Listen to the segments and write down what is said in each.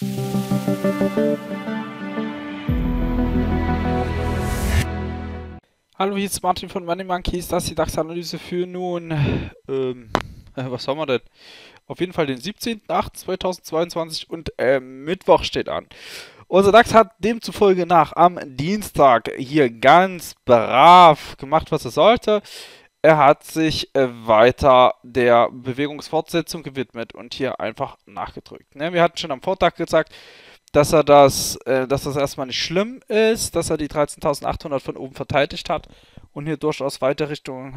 Hallo, hier ist Martin von Money Monkeys. Das ist die DAX-Analyse für nun, was haben wir denn? Auf jeden Fall den 17.08.2022 und Mittwoch steht an. Unser DAX hat demzufolge nach am Dienstag hier ganz brav gemacht, was er sollte. Er hat sich weiter der Bewegungsfortsetzung gewidmet und hier einfach nachgedrückt. Ne? Wir hatten schon am Vortag gesagt, dass das erstmal nicht schlimm ist, dass er die 13.800 von oben verteidigt hat und hier durchaus weiter Richtung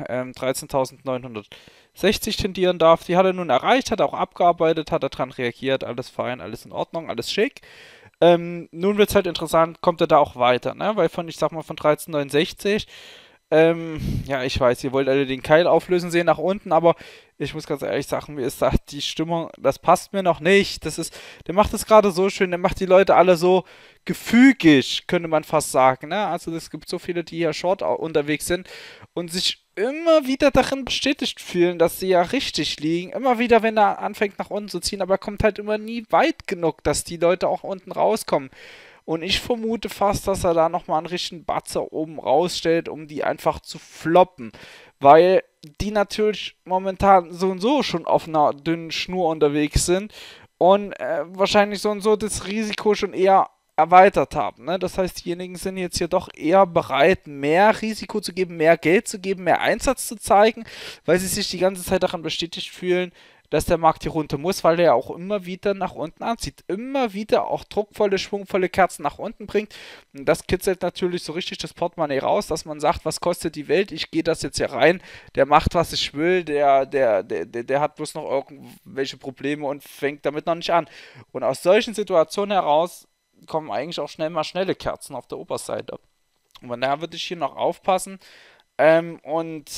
13.960 tendieren darf. Die hat er nun erreicht, hat er auch abgearbeitet, hat er dran reagiert, alles fein, alles in Ordnung, alles schick. Nun wird es halt interessant, kommt er da auch weiter, ne? Weil ich sag mal, von 13,69, ja, ich weiß, ihr wollt alle den Keil auflösen sehen nach unten, aber ich muss ganz ehrlich sagen, mir ist da die Stimmung, das passt mir noch nicht. Der macht es gerade so schön, der macht die Leute alle so gefügig, könnte man fast sagen, ne? Also es gibt so viele, die hier short unterwegs sind und sich immer wieder darin bestätigt fühlen, dass sie ja richtig liegen. Immer wieder, wenn er anfängt nach unten zu ziehen, aber er kommt halt immer nie weit genug, dass die Leute auch unten rauskommen. Und ich vermute fast, dass er da nochmal einen richtigen Batzer oben rausstellt, um die einfach zu floppen. Weil die natürlich momentan so und so schon auf einer dünnen Schnur unterwegs sind und wahrscheinlich so und so das Risiko schon eher erweitert haben. Ne? Das heißt, diejenigen sind jetzt hier doch eher bereit, mehr Risiko zu geben, mehr Geld zu geben, mehr Einsatz zu zeigen, weil sie sich die ganze Zeit daran bestätigt fühlen, dass der Markt hier runter muss, weil der ja auch immer wieder nach unten anzieht. Immer wieder auch druckvolle, schwungvolle Kerzen nach unten bringt. Und das kitzelt natürlich so richtig das Portemonnaie raus, dass man sagt, was kostet die Welt? Ich gehe das jetzt hier rein. Der macht, was ich will. Der hat bloß noch irgendwelche Probleme und fängt damit noch nicht an. Und aus solchen Situationen heraus kommen eigentlich auch schnell mal schnelle Kerzen auf der Oberseite. Und von daher würde ich hier noch aufpassen. Und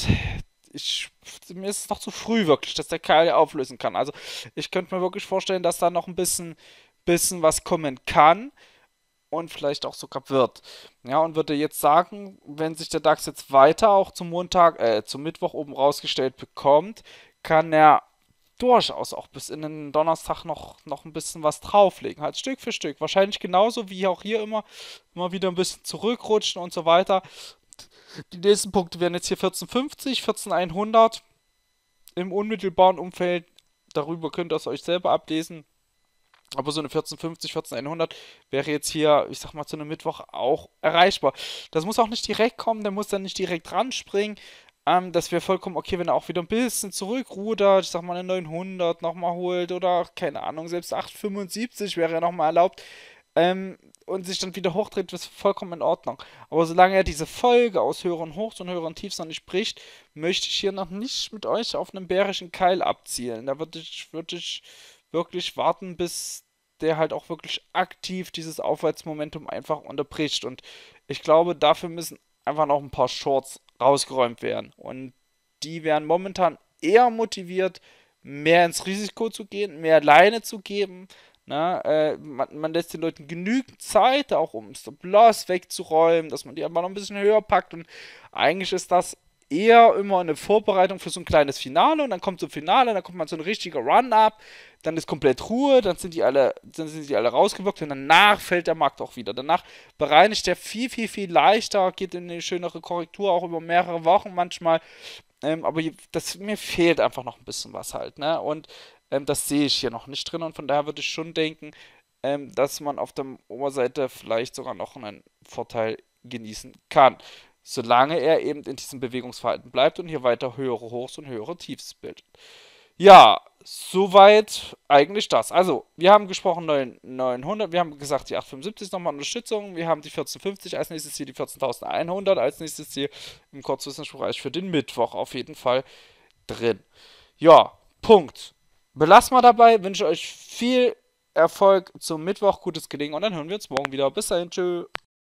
mir ist es noch zu früh wirklich, dass der Kerl auflösen kann. Also ich könnte mir wirklich vorstellen, dass da noch ein bisschen was kommen kann und vielleicht auch sogar wird. Ja, und würde jetzt sagen, wenn sich der DAX jetzt weiter auch zum Mittwoch oben rausgestellt bekommt, kann er durchaus auch bis in den Donnerstag noch ein bisschen was drauflegen. Halt Stück für Stück. Wahrscheinlich genauso wie auch hier immer wieder ein bisschen zurückrutschen und so weiter. Die nächsten Punkte wären jetzt hier 1450, 14100 im unmittelbaren Umfeld. Darüber könnt ihr es euch selber ablesen. Aber so eine 1450, 14100 wäre jetzt hier, ich sag mal, zu einem Mittwoch auch erreichbar. Das muss auch nicht direkt kommen, der muss dann nicht direkt ranspringen. Das wäre vollkommen okay, wenn er auch wieder ein bisschen zurückrudert, ich sag mal eine 900 nochmal holt oder keine Ahnung, selbst 875 wäre ja nochmal erlaubt. Und sich dann wieder hochdreht, ist vollkommen in Ordnung. Aber solange er diese Folge aus höheren Hochs und höheren Tiefs noch nicht bricht, möchte ich hier noch nicht mit euch auf einen bärischen Keil abzielen. Da würde ich wirklich warten, bis der halt auch wirklich aktiv dieses Aufwärtsmomentum einfach unterbricht. Und ich glaube, dafür müssen einfach noch ein paar Shorts rausgeräumt werden. Und die werden momentan eher motiviert, mehr ins Risiko zu gehen, mehr Leine zu geben. Na, man lässt den Leuten genügend Zeit, auch um Stop-Loss wegzuräumen, dass man die einfach noch ein bisschen höher packt. Und eigentlich ist das eher immer eine Vorbereitung für so ein kleines Finale. Und dann kommt so ein Finale, dann kommt man so ein richtiger Run-Up, dann ist komplett Ruhe, dann sind die alle rausgewirkt und danach fällt der Markt auch wieder. Danach bereinigt der viel, viel, viel leichter, geht in eine schönere Korrektur, auch über mehrere Wochen manchmal. Aber mir fehlt einfach noch ein bisschen was halt, ne? Und das sehe ich hier noch nicht drin und von daher würde ich schon denken, dass man auf der Oberseite vielleicht sogar noch einen Vorteil genießen kann. Solange er eben in diesem Bewegungsverhalten bleibt und hier weiter höhere Hochs und höhere Tiefs bildet. Ja, soweit eigentlich das. Also, wir haben gesprochen 900, wir haben gesagt, die 875 ist nochmal Unterstützung, wir haben die 1450, als nächstes hier die 14.100, als nächstes hier im Kurzwissensbereich für den Mittwoch auf jeden Fall drin. Ja, Punkt. Belassen wir dabei, wünsche euch viel Erfolg zum Mittwoch, gutes Gelingen und dann hören wir uns morgen wieder. Bis dahin, tschö.